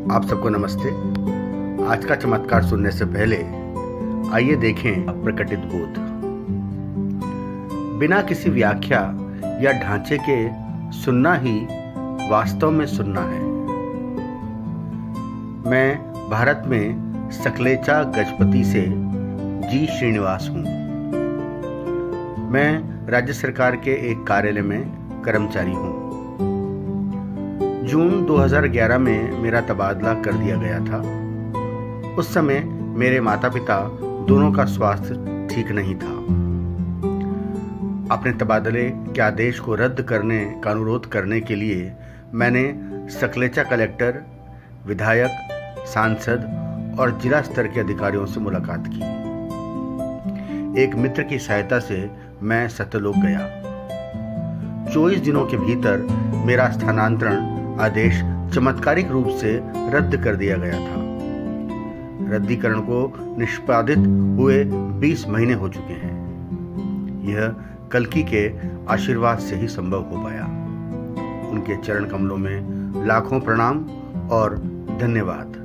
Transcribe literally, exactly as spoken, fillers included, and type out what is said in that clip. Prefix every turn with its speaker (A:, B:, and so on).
A: आप सबको नमस्ते। आज का चमत्कार सुनने से पहले आइए देखें प्रकटित बोध। बिना किसी व्याख्या या ढांचे के सुनना ही वास्तव में सुनना है। मैं भारत में सकलेचा गजपति से जी श्रीनिवास हूँ। मैं राज्य सरकार के एक कार्यालय में कर्मचारी हूँ। जून दो हज़ार ग्यारह में मेरा तबादला कर दिया गया था। उस समय मेरे माता पिता दोनों का स्वास्थ्य ठीक नहीं था। अपने तबादले के आदेश को रद्द करने का अनुरोध करने के लिए मैंने सकलेचा कलेक्टर, विधायक, सांसद और जिला स्तर के अधिकारियों से मुलाकात की। एक मित्र की सहायता से मैं सत्यलोक गया। चौबीस दिनों के भीतर मेरा स्थानांतरण आदेश चमत्कारिक रूप से रद्द कर दिया गया था। रद्दीकरण को निष्पादित हुए बीस महीने हो चुके हैं। यह कल्कि के आशीर्वाद से ही संभव हो पाया। उनके चरण कमलों में लाखों प्रणाम और धन्यवाद।